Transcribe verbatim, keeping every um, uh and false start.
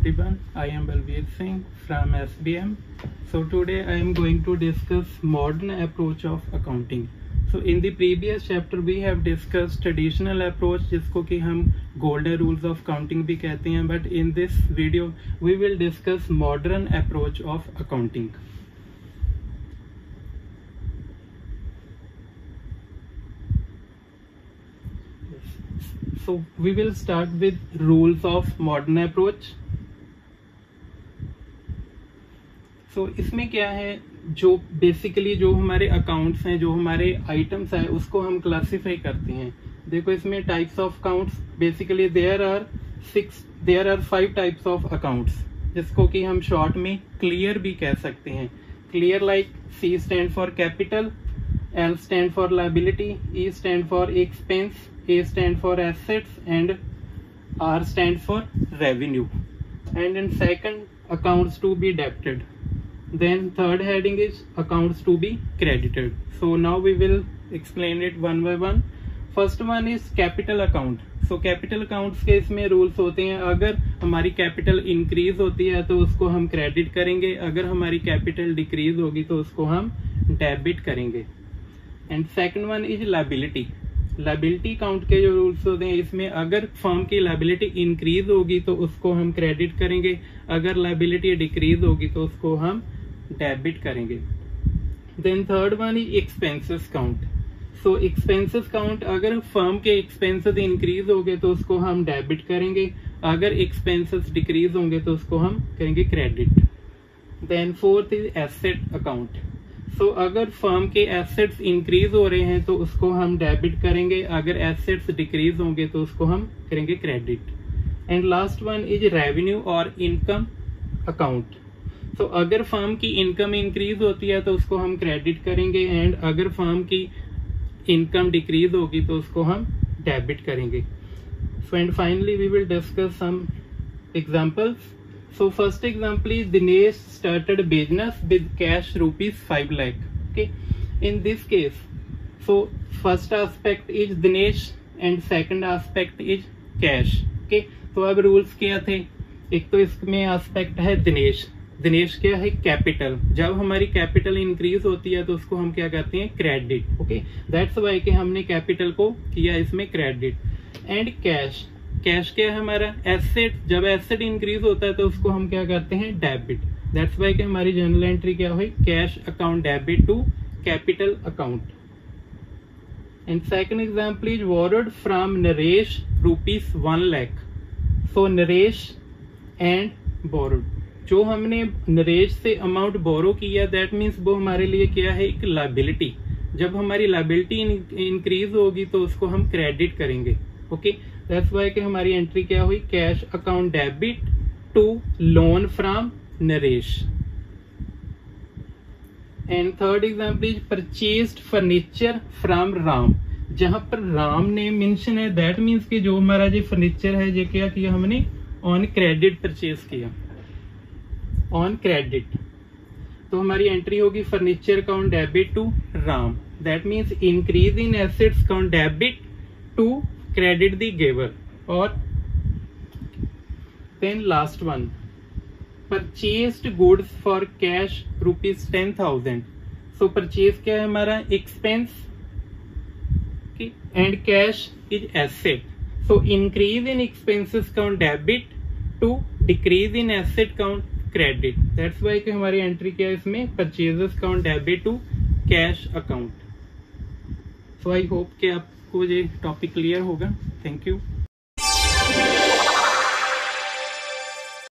everyone, I am Balveer Singh from S B M. So today I am going to discuss modern approach of accounting. So in the previous chapter we have discussed traditional approach जिसको कि हम golden rules of accounting भी कहते हैं, but in this video we will discuss modern approach of accounting. So we will start with rules of modern approach. So इसमें क्या है, जो बेसिकली जो हमारे अकाउंट्स हैं, जो हमारे आइटम्स हैं, उसको हम क्लासिफाई करते हैं. देखो इसमें types of accounts basically there are six there are five types of accounts, जिसको कि हम शॉर्ट में क्लियर भी कह सकते हैं. Clear like C stand for capital, L stand for liability, E stand for expense, A stand for assets, and R stand for revenue. And in second, accounts to be debited. Then third heading is accounts to be credited. So now we will explain it one by one. First one is capital account. So capital accounts के इसमें rules होते हैं. अगर हमारी capital increase होती है तो उसको हम क्रेडिट करेंगे, अगर हमारी कैपिटल डिक्रीज होगी तो उसको हम डेबिट करेंगे. And second one is liability. Liability account के जो रूल्स होते हैं, इसमें अगर फर्म की लायबिलिटी इंक्रीज होगी तो उसको हम क्रेडिट करेंगे, अगर लायबिलिटी डिक्रीज होगी तो उसको हम डेबिट करेंगे. Then third one is expenses account. So expenses account, अगर फर्म के एक्सपेंसेस इंक्रीज होंगे तो उसको हम डेबिट करेंगे, अगर एक्सपेंसेस डिक्रीज होंगे तो उसको हम करेंगे credit. Then fourth is asset account. So so, अगर फर्म के एसेट्स इंक्रीज हो रहे हैं तो उसको हम डेबिट करेंगे, अगर एसेट्स डिक्रीज होंगे तो उसको हम करेंगे credit. And last one is revenue और इनकम अकाउंट. सो अगर फर्म की इनकम इंक्रीज होती है तो उसको हम क्रेडिट करेंगे, एंड अगर फर्म की इनकम डिक्रीज होगी तो उसको हम डेबिट करेंगे. So and finally we will discuss some examples. So first example is Dinesh started business with cash rupees five lakh. Okay, in this case, so first aspect is Dinesh and second aspect is cash. Okay, तो अब rules क्या थे. एक तो इसमें aspect है दिनेश. दिनेश क्या है, कैपिटल. जब हमारी कैपिटल इंक्रीज होती है तो उसको हम क्या करते हैं, क्रेडिट. ओके, दैट्स वाई कि हमने कैपिटल को किया इसमें क्रेडिट. एंड कैश, कैश क्या है हमारा, एसेट. जब एसेट इंक्रीज होता है तो उसको हम क्या करते हैं, डेबिट. दैट्स वाई कि हमारी जर्नल एंट्री क्या हुई, cash account debit to capital account. And second example is borrowed from Naresh rupees one lakh. So Naresh and borrowed, जो हमने नरेश से अमाउंट बोरो किया, दैट मीन्स वो हमारे लिए क्या है, एक लायबिलिटी. जब हमारी लायबिलिटी इंक्रीज होगी तो उसको हम क्रेडिट करेंगे. ओके, दैट्स वाई कि हमारी एंट्री क्या हुई, cash account debit to loan from Naresh. And third example is purchased furniture from Ram. जहां पर राम ने मेंशन है, दैट मीन्स कि जो हमारा जो फर्नीचर है ये क्या किया हमने, ऑन क्रेडिट परचेज किया, ऑन क्रेडिट. तो हमारी एंट्री होगी furniture account debit to Ram. That means increase in assets account debit to credit the giver. Or then last one, purchased goods for cash rupees ten thousand. So purchase क्या है हमारा, expense. Okay, and cash is asset. So increase in expenses count debit to decrease in asset count credit. That's why कि हमारी entry क्या है इसमें, purchases count debit to cash account. So I hope कि आप को ये टॉपिक क्लियर होगा. Thank you.